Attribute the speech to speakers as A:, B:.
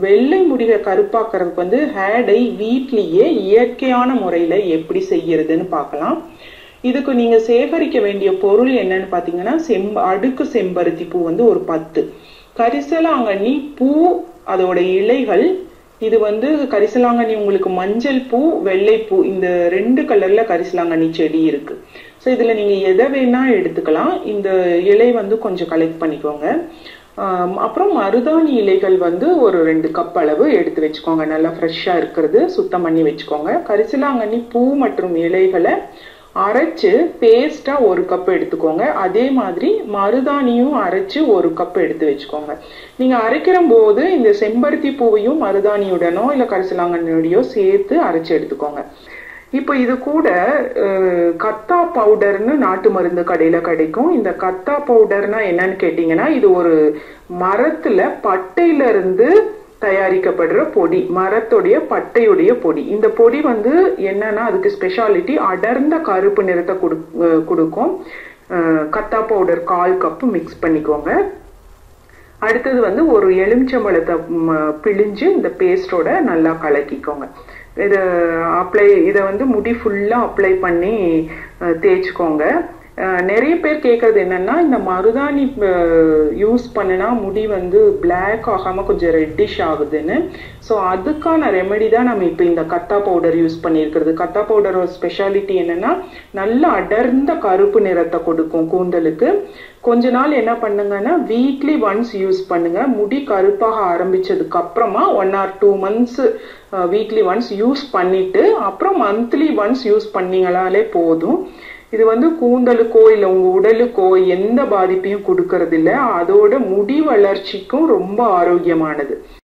A: வெள்ளை முடிக கருப்பாக்குறதுக்கு வந்து hair dye வீட்லயே இயற்கையான முறையில எப்படி செய்யறதுன்னு பார்க்கலாம். இதுக்கு நீங்க சேகரிக்க வேண்டிய பொருள் என்னன்னு பாத்தீங்கன்னா, அடுக்கு செம்பருத்தி பூ வந்து ஒரு 10, கரிசலாங்கண்ணி பூ அதோட இலைகள். இது வந்து கரிசலாங்கண்ணி உங்களுக்கு மஞ்சள் பூ வெள்ளை பூ இந்த 2 கலர்ல கரிசலாங்கண்ணி செடி இருக்கு. ஸோ இதுல நீங்க எதை வேணா எடுத்துக்கலாம். இந்த இலை வந்து கொஞ்சம் கலெக்ட் பண்ணிக்கோங்க. அப்புறம் மருதாணி இலைகள் வந்து ஒரு 2 கப் அளவு எடுத்து வச்சுக்கோங்க. நல்லா ஃப்ரெஷ்ஷா இருக்கிறது சுத்தம் பண்ணி வச்சுக்கோங்க. கரிசலாங்கண்ணி பூ மற்றும் இலைகளை அரைச்சு பேஸ்டா 1 கப் எடுத்துக்கோங்க. அதே மாதிரி மருதாணியும் அரைச்சு 1 கப் எடுத்து வச்சுக்கோங்க. நீங்க அரைக்கிற போது இந்த செம்பருத்தி பூவையும் மருதாணியுடனோ இல்ல கரிசலாங்கண்ணியோடையோ சேர்த்து அரைச்சு எடுத்துக்கோங்க. இப்போ இது கூட கத்தா பவுடர்னு நாட்டு மருந்து கடையில கிடைக்கும். இந்த கத்தா பவுடர்னா என்னன்னு கேட்டீங்கன்னா, இது ஒரு மரத்துல பட்டையில இருந்து தயாரிக்கப்படுற பொடி, மரத்துடைய பட்டையுடைய பொடி. இந்த பொடி வந்து என்னன்னா அதுக்கு ஸ்பெஷாலிட்டி அடர்ந்த கருப்பு நிறத்தை கொடுக்கும். கத்தா பவுடர் 1/4 கப் மிக்ஸ் பண்ணிக்கோங்க. அடுத்தது வந்து ஒரு எலுமிச்சம்பழத்தை பிழிஞ்சு இந்த பேஸ்டோட நல்லா கலக்கிக்கோங்க. இதை வந்து முடி ஃபுல்லா அப்ளை பண்ணி தேய்ச்சிக்கோங்க. நிறைய பேர் கேட்கறது என்னன்னா, இந்த மருதாணி யூஸ் பண்ணினா முடி வந்து பிளாக் ஆகாம கொஞ்சம் ரெட்டிஷ் ஆகுதுன்னு. ஸோ அதுக்கான ரெமெடி தான் நம்ம இப்போ இந்த கத்தா பவுடர் யூஸ் பண்ணியிருக்கிறது. கத்தா பவுடரோட ஸ்பெஷாலிட்டி என்னன்னா, நல்ல அடர்ந்த கருப்பு நிறத்தை கொடுக்கும் கூந்தலுக்கு. கொஞ்ச நாள் என்ன பண்ணுங்கன்னா, வீக்லி ஒன்ஸ் யூஸ் பண்ணுங்க. முடி கருப்பாக ஆரம்பிச்சதுக்கு அப்புறமா 1 or 2 months weekly once use பண்ணிட்டு அப்புறம் மந்த்லி ஒன்ஸ் யூஸ் பண்ணீங்களாலே போதும். இது வந்து கூந்தலுக்கோ இல்ல உங்க உடலுக்கோ எந்த பாதிப்பையும் கொடுக்கறது இல்ல. அதோட முடி வளர்ச்சிக்கும் ரொம்ப ஆரோக்கியமானது.